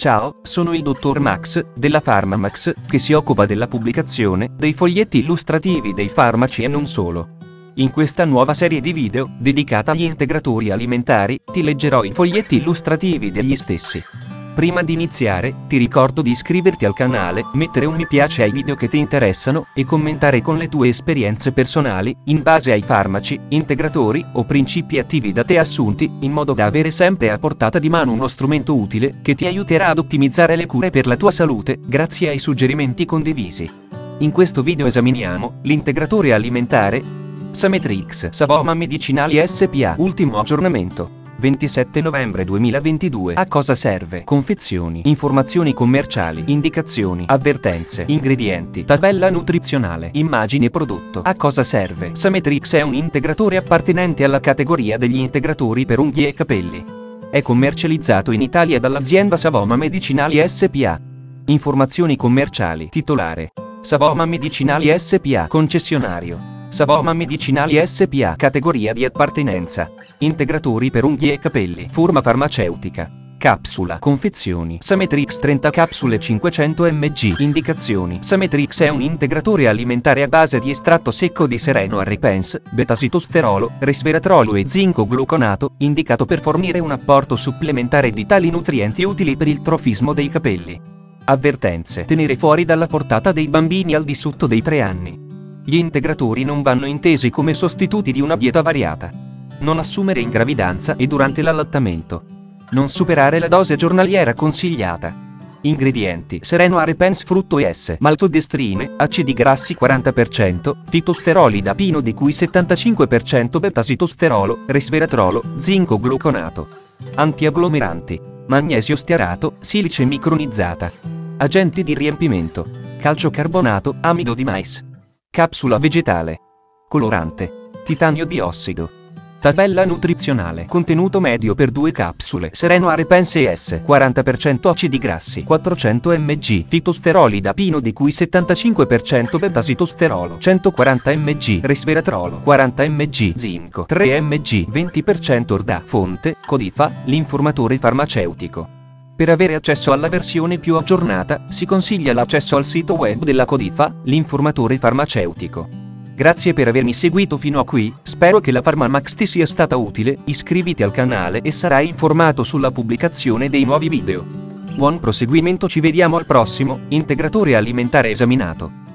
Ciao, sono il dottor Max, della PharmaMax, che si occupa della pubblicazione dei foglietti illustrativi dei farmaci e non solo. In questa nuova serie di video, dedicata agli integratori alimentari, ti leggerò i foglietti illustrativi degli stessi. Prima di iniziare, ti ricordo di iscriverti al canale, mettere un mi piace ai video che ti interessano, e commentare con le tue esperienze personali, in base ai farmaci, integratori, o principi attivi da te assunti, in modo da avere sempre a portata di mano uno strumento utile, che ti aiuterà ad ottimizzare le cure per la tua salute, grazie ai suggerimenti condivisi. In questo video esaminiamo l'integratore alimentare Sametrix Savoma Medicinali SPA. Ultimo aggiornamento. 27 novembre 2022. A cosa serve? Confezioni, informazioni commerciali, indicazioni, avvertenze, ingredienti, tabella nutrizionale, immagini e prodotto. A cosa serve? Sametrix è un integratore appartenente alla categoria degli integratori per unghie e capelli. È commercializzato in Italia dall'azienda Savoma Medicinali SPA. Informazioni commerciali. Titolare: Savoma Medicinali SPA. Concessionario: Savoma Medicinali SPA. Categoria di appartenenza: integratori per unghie e capelli. Forma farmaceutica: capsula. Confezioni: Sametrix 30 capsule 500 mg. Indicazioni: Sametrix è un integratore alimentare a base di estratto secco di sereno repens, beta-sitosterolo, resveratrolo e zinco gluconato, indicato per fornire un apporto supplementare di tali nutrienti utili per il trofismo dei capelli. Avvertenze: tenere fuori dalla portata dei bambini al di sotto dei 3 anni. Gli integratori non vanno intesi come sostituti di una dieta variata. Non assumere in gravidanza e durante l'allattamento. Non superare la dose giornaliera consigliata. Ingredienti: sereno repens frutto e maltodestrine, acidi grassi 40%, fitosteroli da pino di cui 75%, beta-sitosterolo, resveratrolo, zinco gluconato. Antiagglomeranti: magnesio stearato, silice micronizzata. Agenti di riempimento: calciocarbonato, amido di mais. Capsula vegetale. Colorante: titanio biossido. Tabella nutrizionale. Contenuto medio per 2 capsule: sereno repens e 40% acidi grassi 400 mg, fitosteroli da pino di cui 75%, beta-sitosterolo 140 mg, resveratrolo 40 mg, zinco 3 mg, 20% orda. Fonte: Codifa, l'informatore farmaceutico. Per avere accesso alla versione più aggiornata, si consiglia l'accesso al sito web della Codifa, l'informatore farmaceutico. Grazie per avermi seguito fino a qui, spero che la PharmaMax ti sia stata utile, iscriviti al canale e sarai informato sulla pubblicazione dei nuovi video. Buon proseguimento, ci vediamo al prossimo integratore alimentare esaminato.